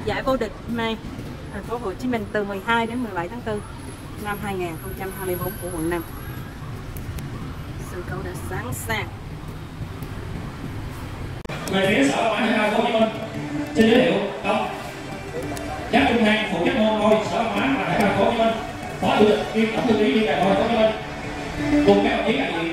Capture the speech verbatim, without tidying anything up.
giải vô địch Mai thành phố Hồ Chí Minh từ mười hai đến mười bảy tháng tư năm hai nghìn không trăm hai mươi tư của quận năm. Sân khấu đã sẵn sàng. Về phía sở văn hóa thể thao Hồ Chí Minh xin giới thiệu ông Giám Trung Hàng phụ trách môn ngôi sở văn hóa và thể thao Hồ Chí Minh, phó chủ tịch kiêm tổng thư ký liên đoàn Hồ Chí Minh cùng các đồng chí đại diện